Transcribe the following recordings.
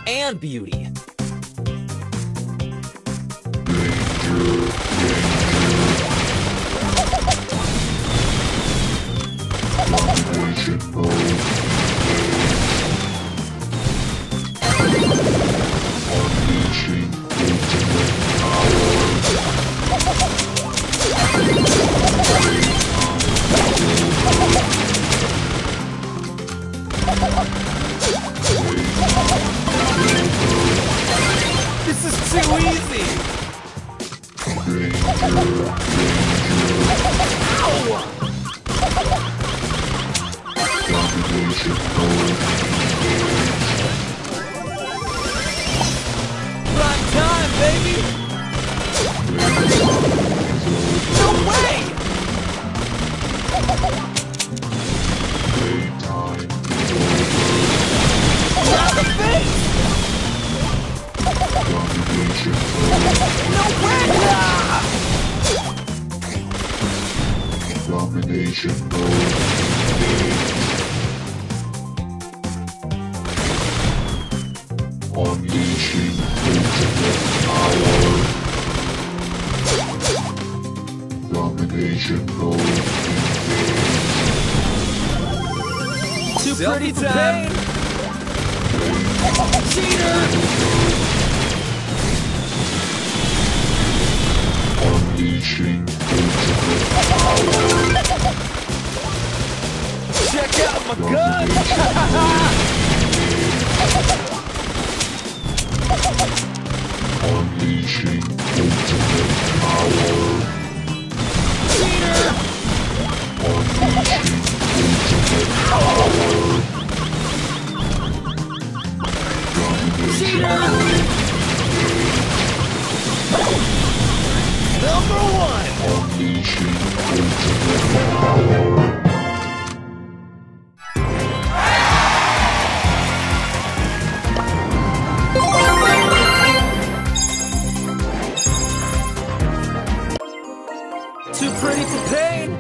and beauty. Domination mode. Unleashing ultimate power. This is too easy! Ow! Domination mode. Prime time, baby! No way! Playtime. Not the face! Domination mode. No way! Ah! Domination mode. Unleashing ultimate power. Domination mode. Too pretty time! Cheater! Unleashing ultimate power. Check out my gun! Unleashing ultimate power. Cheater! Unleashing ultimate power. Cheater! Number one! Unleashing ultimate power. Too pretty for pain!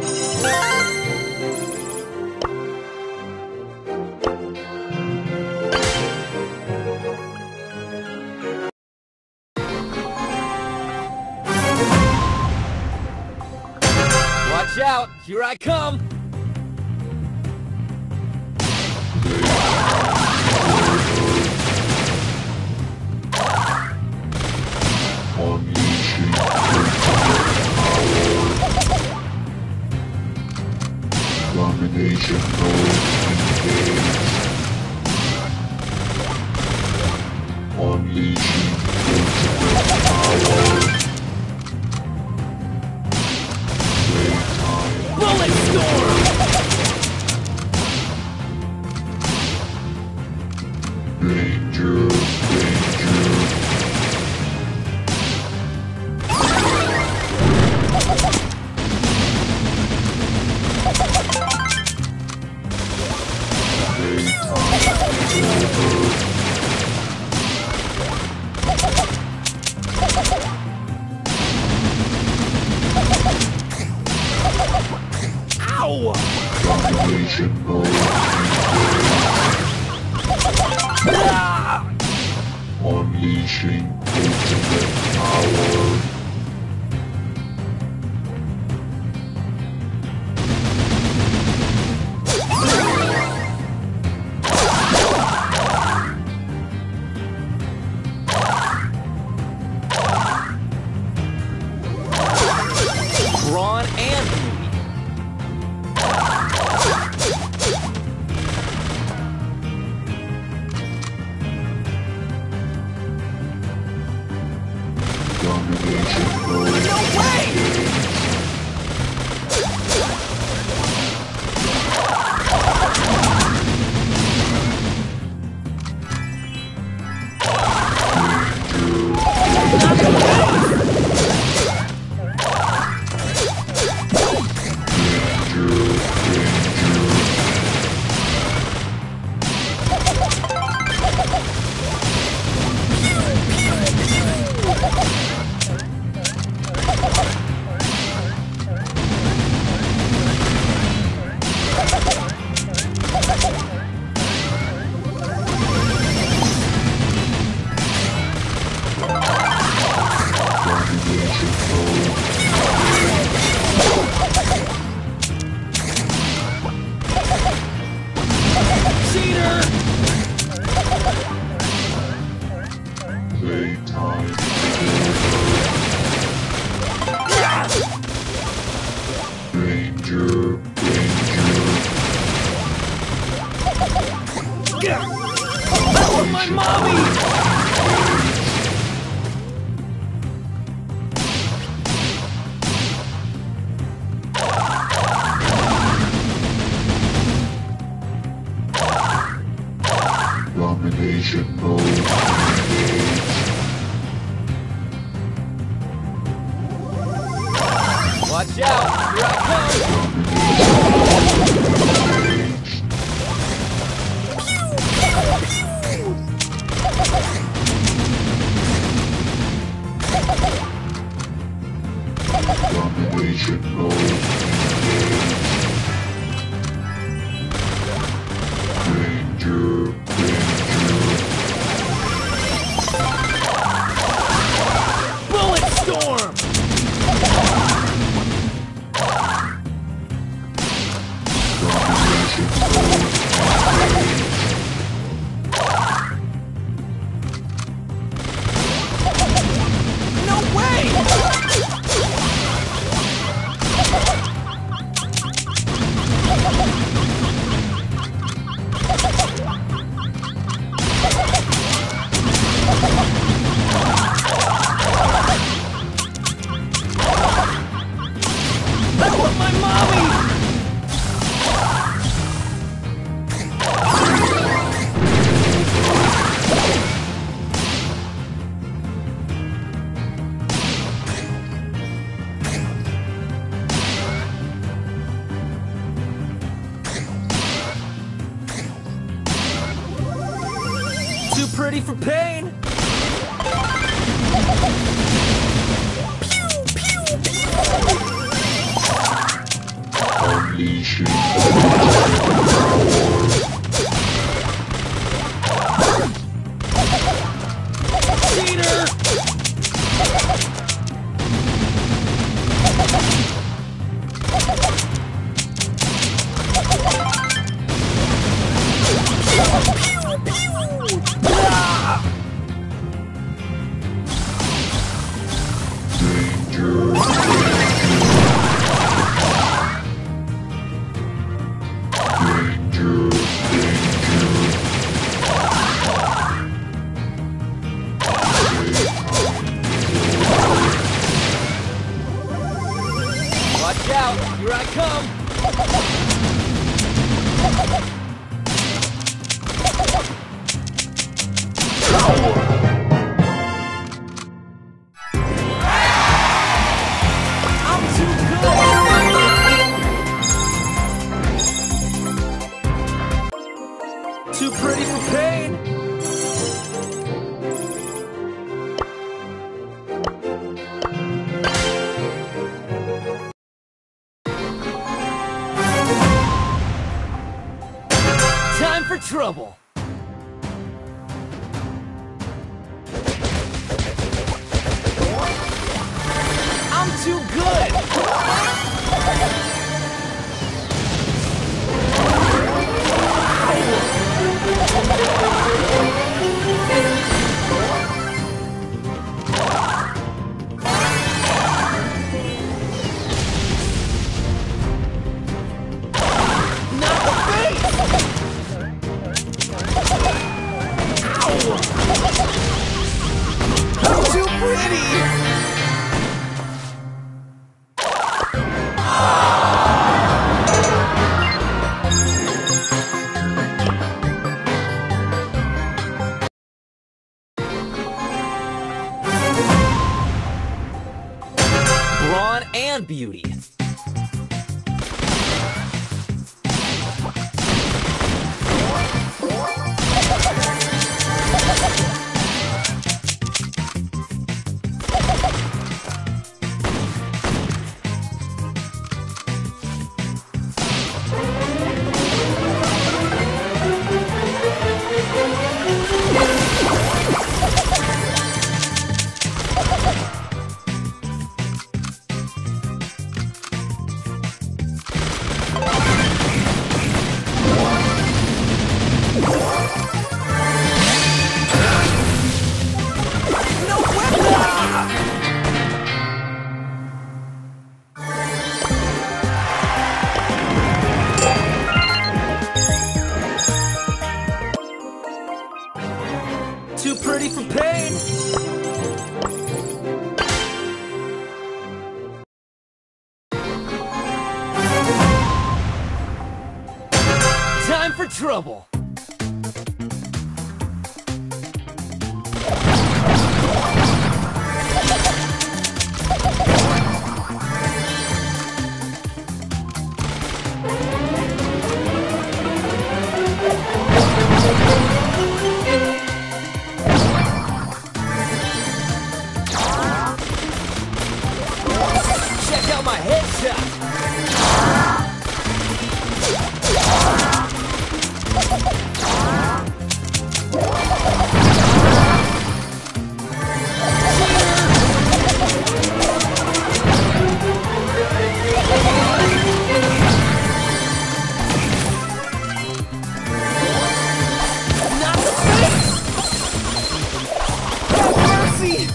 Watch out! Here I come! Unleashing ultimate power. Domination mode engaged. Unleashing ultimate power. Playtime. Bullet storm! Danger, danger. Ow! Domination mode. Ah! Unleashing ultimate power. Brawn and beauty. Domination mode. No way! Playtime. Danger, danger. Oh, my mommy! Domination mode engaged. Watch out! Here I come! Domination mode engaged. Danger, danger. Bullet storm! Domination mode engaged. No way! I want my mommy! Too pretty for pain! Unleashing Cheater! Ah! danger, danger, Watch out! Here I come! I'm too good! Too pretty for pain! Time for trouble! I'm too good! Not the face! Ow! I'm too pretty! Brawn and beauty. pain. Time for trouble. Check out my headshot. Not the face! Have mercy!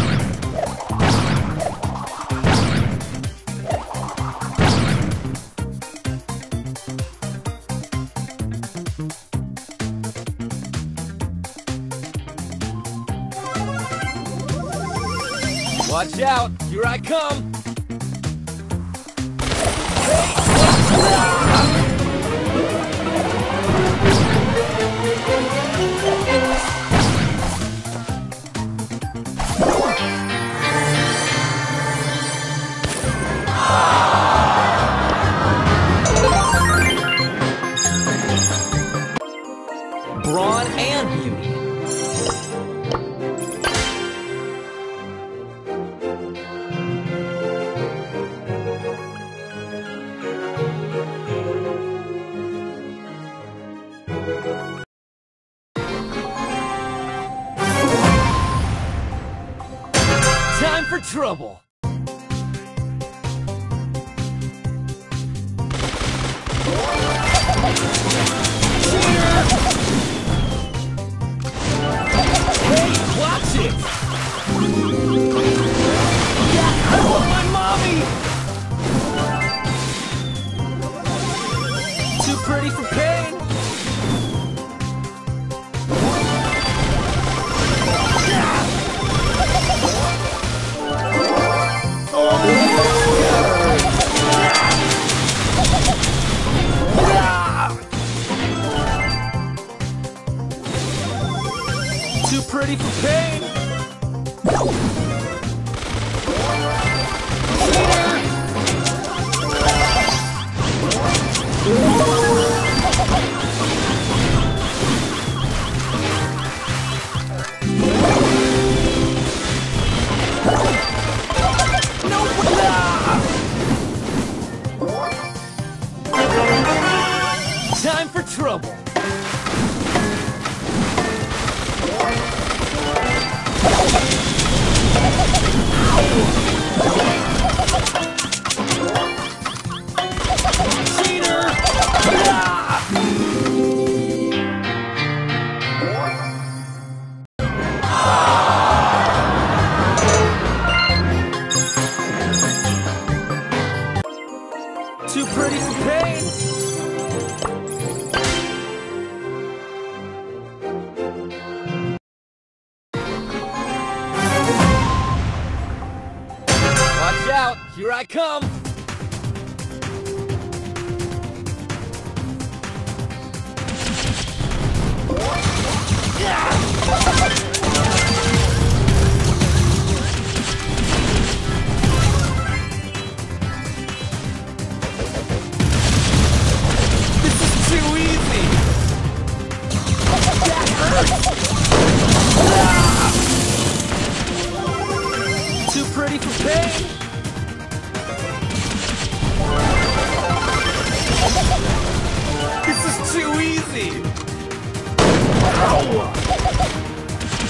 Watch out! Here I come! Brawn and beauty. Time for trouble. Hey, watch it! Yeah, I want my mommy! Too pretty for pain. Too pretty for pain. Time for trouble. Cheater! Too pretty for pain. Watch out! Here I come! This is too easy! That hurts! Too pretty for pain? This is too easy! Ow!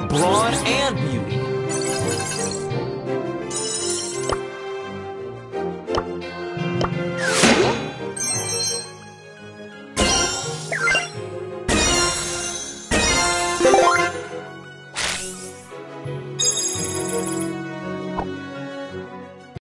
brawn and beauty.